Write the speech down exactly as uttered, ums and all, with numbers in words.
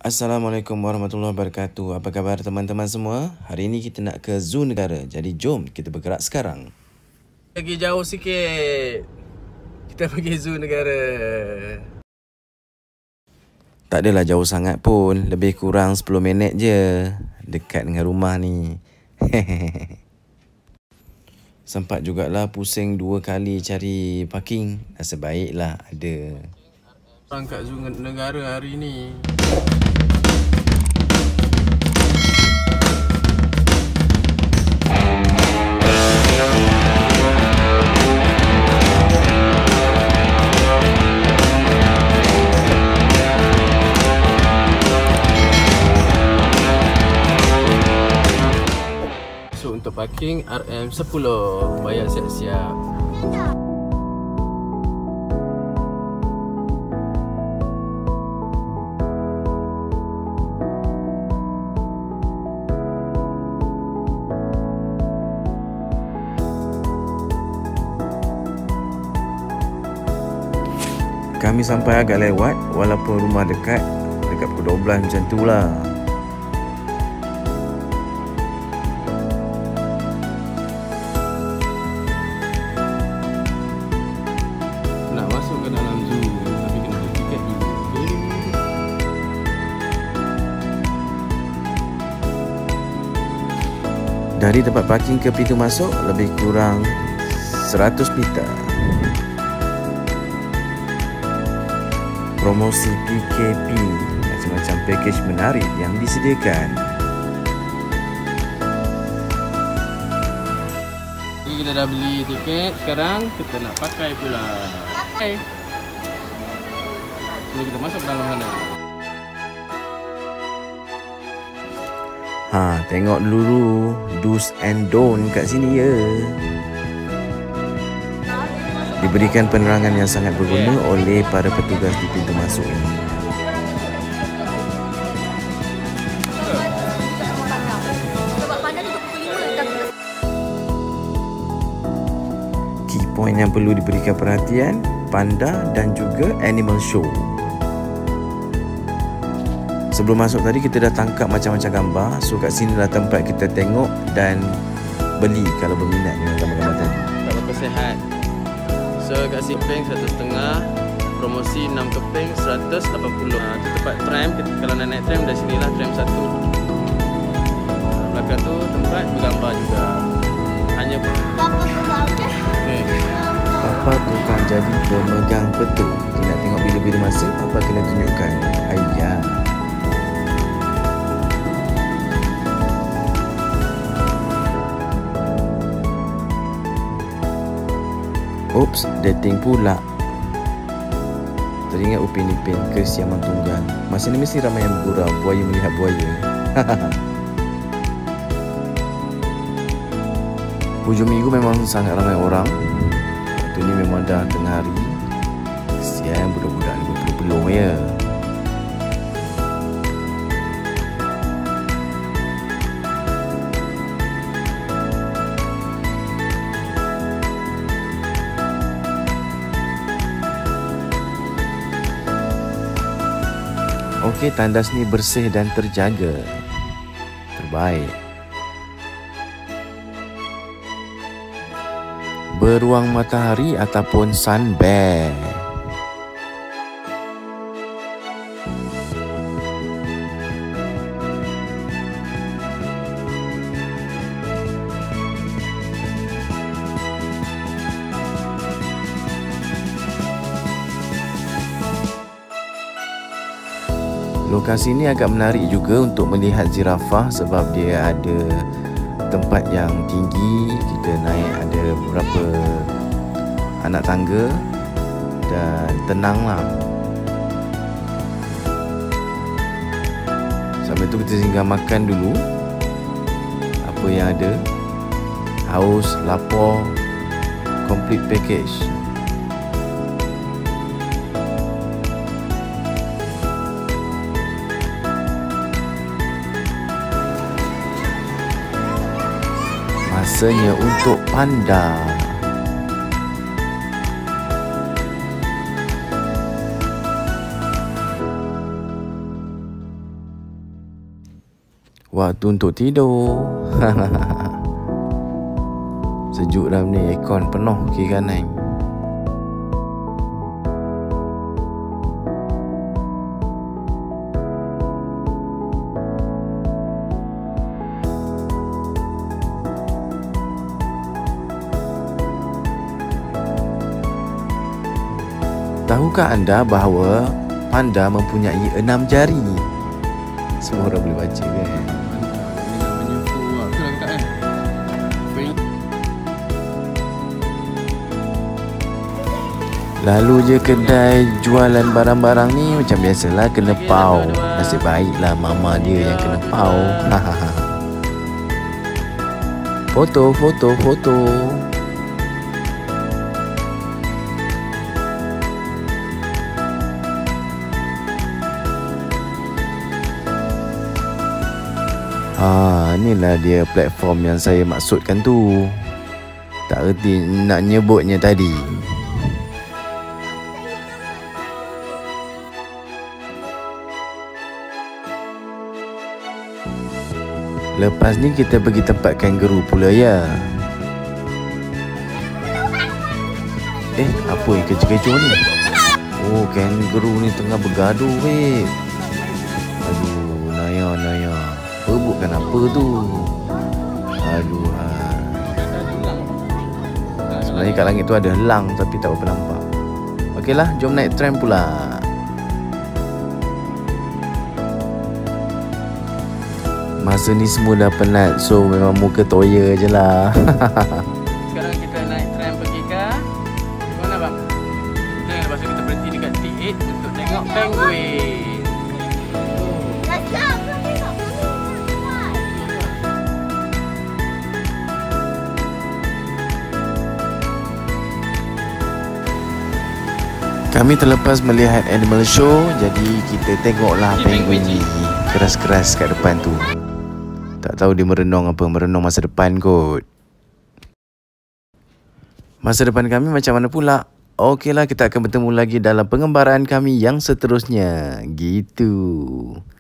Assalamualaikum warahmatullahi wabarakatuh. Apa khabar teman-teman semua? Hari ini kita nak ke Zoo Negara. Jadi jom kita bergerak sekarang. Lagi jauh sikit. Kita pergi Zoo Negara. Tak adalah jauh sangat pun. Lebih kurang sepuluh minit je. Dekat dengan rumah ni. Sempat jugalah pusing dua kali cari parking. Nasib baiklah ada. Orang kat Zoo Negara hari ni. So untuk parking R M sepuluh. Bayar siap-siap. Kami sampai agak lewat walaupun rumah dekat. Dekat pukul dua belas macam tu lah. Nak masuk ke dalam zoo tapi kena beli tiket dulu. Dari tempat parking ke pintu masuk lebih kurang seratus meter. Promosi P K P, macam-macam pakej menarik yang disediakan. Jadi kita dah beli tiket, sekarang kita nak pakai pula. Pakai. Sebelum kita masuk ke dalam sana. Ha, tengok dulu do's and don't kat sini ya. Diberikan penerangan yang sangat berguna oleh para petugas di pintu masuk ini. Key point yang perlu diberikan perhatian, panda dan juga animal show. Sebelum masuk tadi kita dah tangkap macam-macam gambar. So kat sini lah tempat kita tengok dan beli kalau berminat dengan gambar-gambar tadi. Kalau sihat. So kat sini keping seratus setengah, promosi enam keping seratus lapan puluh. Ha, tu tempat tram. Kalau nak naik tram dari sinilah tram satu. Belakang tu tempat bergambar juga. Hanya Papa suka okay? eh. Papa tukang jadi pemegang petu. Dia nak tengok bila-bila masa Papa kena tunjukkan. Ayah. Oops, dating pula. Teringat Upin Ipin ke Siamang Tunggal. Masa ni mesti ramai yang bergurau, buaya melihat buaya. Hujung minggu memang sangat ramai orang. Waktu ni memang dah tengah hari. Kesian budak-budak ni berpeluh-peluh ya. Okey, tandas ni bersih dan terjaga. Terbaik. Beruang matahari ataupun sun bear. Lokasi ini agak menarik juga untuk melihat zirafah sebab dia ada tempat yang tinggi. Kita naik ada beberapa anak tangga dan tenanglah. Sambil tu kita singgah makan dulu. Apa yang ada? Haus, lapar, complete package. Masanya untuk panda. waktu untuk tidur. Sejuk dalam ni, aircon penuh kiri kanan. Tahukah anda bahawa panda mempunyai enam jari? Semua orang boleh baca kan? Lalu je kedai jualan barang-barang ni macam biasalah kena pau. Nasib baiklah mama dia yang kena pau. Foto, foto, foto. Ah, inilah dia platform yang saya maksudkan tu. Tak erti nak nyebutnya tadi. Lepas ni kita pergi tempat kangaroo pula ya. Eh, apa yang kecoh-kecoh ni? Oh, kangaroo ni tengah bergaduh weh. Aduh, Naya, Naya. Perbutkan apa tu? Aduh ha. Sebenarnya kat langit tu ada helang tapi tak berapa nampak. Okeylah, jom naik tram pula. Masa ni semua dah penat, so memang muka toya je lah. Sekarang kita naik tram pergi ke mana bang? Kita lepas tu kita berhenti dekat T lapan untuk tengok penguin. Kami terlepas melihat animal show, jadi kita tengoklah penguin ni keras-keras kat depan tu. Tak tahu dia merenung apa, merenung masa depan kot. Masa depan kami macam mana pula? Okeylah, kita akan bertemu lagi dalam pengembaraan kami yang seterusnya. Gitu.